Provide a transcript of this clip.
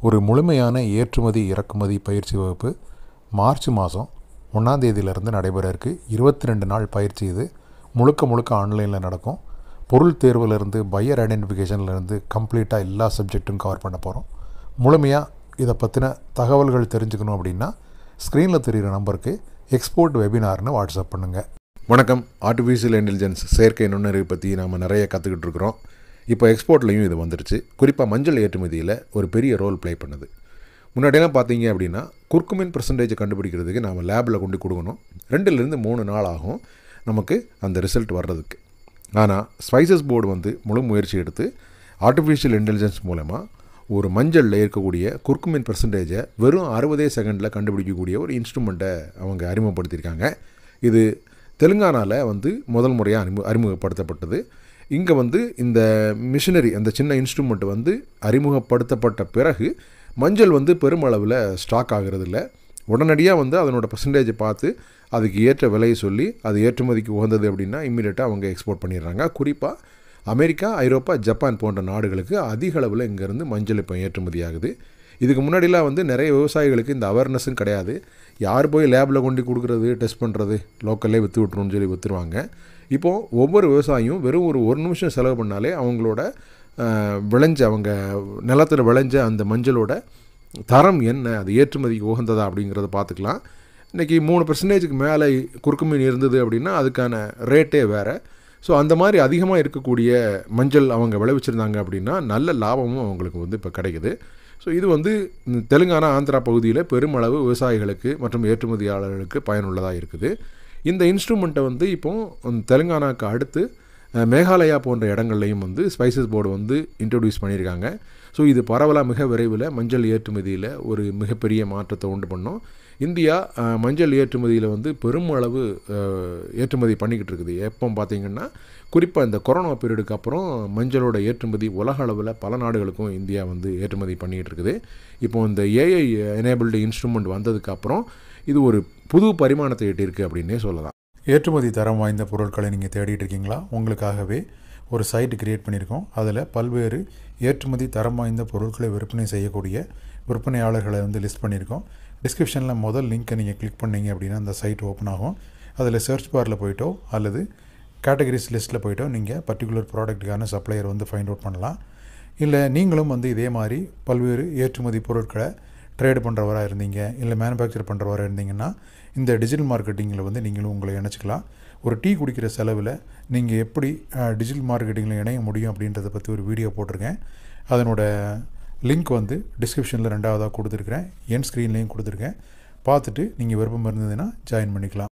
ஒரு முழுமையான ஏற்றுமதி இறக்குமதி பயிற்சி வகுப்பு மார்ச் மாதம் 1ஆம் தேதியிலிருந்து நடைபெற இருக்குது. 22 நாள் பயிற்சி இது. முழுக்க ஆன்லைனில் நடக்கும். பொருள் தேர்விலிருந்து பையர் ஐடென்டிஃபிகேஷன்லேருந்து கம்ப்ளீட்டாக எல்லா சப்ஜெக்ட்டும் கவர் பண்ண போகிறோம். முழுமையாக இதை பற்றின தகவல்கள் தெரிஞ்சுக்கணும் அப்படின்னா ஸ்க்ரீனில் தெரிகிற நம்பருக்கு எக்ஸ்போர்ட் வெபினார்னு வாட்ஸ்அப் பண்ணுங்கள். வணக்கம். ஆர்டிஃபிஷியல் இன்டெலிஜென்ஸ் செயற்கை நுண்ணறிவு பற்றி நாம் நிறைய கற்றுக்கிட்டு இருக்கிறோம். இப்போ எக்ஸ்போர்ட்லேயும் இது வந்துருச்சு. குறிப்பாக மஞ்சள் ஏற்றுமதியில் ஒரு பெரிய ரோல் ப்ளே பண்ணுது. முன்னாடியெல்லாம் பார்த்தீங்க அப்படின்னா குர்குமின் பெர்சன்டேஜை கண்டுபிடிக்கிறதுக்கு நாம் லேபில் கொண்டு கொடுக்கணும். 2லேருந்து 3 நாள் ஆகும் நமக்கு அந்த ரிசல்ட் வர்றதுக்கு. ஆனால் ஸ்பைசஸ் போர்டு முழு முயற்சி எடுத்து ஆர்டிஃபிஷியல் இன்டெலிஜென்ஸ் மூலமாக ஒரு மஞ்சளில் இருக்கக்கூடிய குர்குமின் பெர்சன்டேஜை வெறும் 60 செகண்டில் கண்டுபிடிக்கக்கூடிய ஒரு இன்ஸ்ட்ருமெண்ட்டை அவங்க அறிமுகப்படுத்தியிருக்காங்க. இது தெலுங்கானாவில் முதல் முறையாக அறிமுகப்படுத்தப்பட்டது. இங்கே இந்த மிஷினரி, அந்த சின்ன இன்ஸ்ட்ருமெண்ட் அறிமுகப்படுத்தப்பட்ட பிறகு மஞ்சள் பெருமளவில் ஸ்டாக் ஆகிறதில்ல. உடனடியாக அதனோட பர்சன்டேஜை பார்த்து அதுக்கு ஏற்ற விலையை சொல்லி அது ஏற்றுமதிக்கு உகந்தது அப்படின்னா இம்மீடியட்டாக அவங்க எக்ஸ்போர்ட் பண்ணிடுறாங்க. குறிப்பாக அமெரிக்கா, ஐரோப்பா, ஜப்பான் போன்ற நாடுகளுக்கு அதிக அளவில் இங்கேருந்து மஞ்சள் இப்போ ஏற்றுமதி ஆகுது. இதுக்கு முன்னாடிலாம் நிறைய விவசாயிகளுக்கு இந்த அவேர்னஸும் கிடையாது. யார் போய் லேபில் கொண்டு கொடுக்குறது, டெஸ்ட் பண்ணுறது, லோக்கல்லே விற்று விட்டுருன்னு சொல்லி விற்றுருவாங்க. இப்போது ஒவ்வொரு விவசாயியும் வெறும் ஒரு நிமிஷம் செலவு பண்ணாலே அவங்களோட விளைஞ்ச, அவங்க நிலத்தில் விளைஞ்ச அந்த மஞ்சளோட தரம் என்ன, அது ஏற்றுமதிக்கு உகந்ததா அப்படிங்கிறத பார்த்துக்கலாம். இன்றைக்கி 3% மேலே குறுக்குமீன் இருந்தது அப்படின்னா அதுக்கான ரேட்டே வேறு. ஸோ அந்த மாதிரி அதிகமாக இருக்கக்கூடிய மஞ்சள் அவங்க விளைவிச்சிருந்தாங்க அப்படின்னா நல்ல லாபமும் அவங்களுக்கு இப்போ கிடைக்குது. ஸோ இது தெலுங்கானா, ஆந்திரா பகுதியில் பெருமளவு விவசாயிகளுக்கு மற்றும் ஏற்றுமதியாளர்களுக்கு பயனுள்ளதாக இருக்குது. இந்த இன்ஸ்ட்ருமெண்ட்டை இப்போ தெலுங்கானாவுக்கு அடுத்து மேகாலயா போன்ற இடங்கள்லையும் ஸ்பைசஸ் போர்டு இன்ட்ரடியூஸ் பண்ணியிருக்காங்க. ஸோ இது பரவலாக மிக விரைவில் மஞ்சள் ஏற்றுமதியில் ஒரு மிகப்பெரிய மாற்றத்தை உண்டு பண்ணோம். இந்தியா மஞ்சள் ஏற்றுமதியில் பெருமளவு ஏற்றுமதி பண்ணிக்கிட்டு இருக்குது. எப்போ பார்த்திங்கன்னா குறிப்பாக இந்த கொரோனா பீரியடுக்கு அப்புறம் மஞ்சளோட ஏற்றுமதி உலக அளவில் பல நாடுகளுக்கும் இந்தியா ஏற்றுமதி பண்ணிக்கிட்டு இருக்குது. இப்போ இந்த ஏஐ எனேபிள்டு இன்ஸ்ட்ருமெண்ட் வந்ததுக்கப்புறம் இது ஒரு புது பரிமாணத்தை எட்டியிருக்கு அப்படின்னே சொல்லலாம். ஏற்றுமதி தரம் வாய்ந்த பொருட்களை நீங்கள் தேடிட்டு இருக்கீங்களா? உங்களுக்காகவே ஒரு சைட்டு கிரியேட் பண்ணியிருக்கோம். அதில் பல்வேறு ஏற்றுமதி தரம் வாய்ந்த பொருட்களை விற்பனை செய்யக்கூடிய விற்பனையாளர்களை லிஸ்ட் பண்ணியிருக்கோம். டிஸ்கிரிப்ஷனில் முதல் லிங்க்கை நீங்கள் கிளிக் பண்ணிங்க அப்படின்னா அந்த சைட் ஓப்பன் ஆகும். அதில் சர்ச் பாரில் போய்ட்டோ அல்லது கேட்டகரிஸ் லிஸ்ட்டில் போய்ட்டோ நீங்கள் பர்டிகுலர் ப்ராடக்ட்டுக்கான சப்ளையர் ஃபைண்ட் அவுட் பண்ணலாம். இல்லை நீங்களும் இதே மாதிரி பல்வேறு ஏற்றுமதி பொருட்களை ட்ரேடு பண்ணுறவராக இருந்தீங்க, இல்லை மேனுஃபேக்சர் பண்ணுறவராக இருந்தீங்கன்னா இந்த டிஜிட்டல் மார்க்கெட்டிங்கில் நீங்களும் உங்களை இணைச்சிக்கலாம். ஒரு டீ குடிக்கிற செலவில் நீங்கள் எப்படி டிஜிட்டல் மார்க்கெட்டிங்கில் இணைய முடியும் அப்படின்றத பற்றி ஒரு வீடியோ போட்டிருக்கேன். அதனோட லிங்க் டிஸ்கிரிப்ஷனில் 2வதாக கொடுத்துருக்குறேன், என் ஸ்க்ரீன்லேயும் கொடுத்துருக்கேன். பார்த்துட்டு நீங்கள் விருப்பம் இருந்ததுன்னா ஜாயின் பண்ணிக்கலாம்.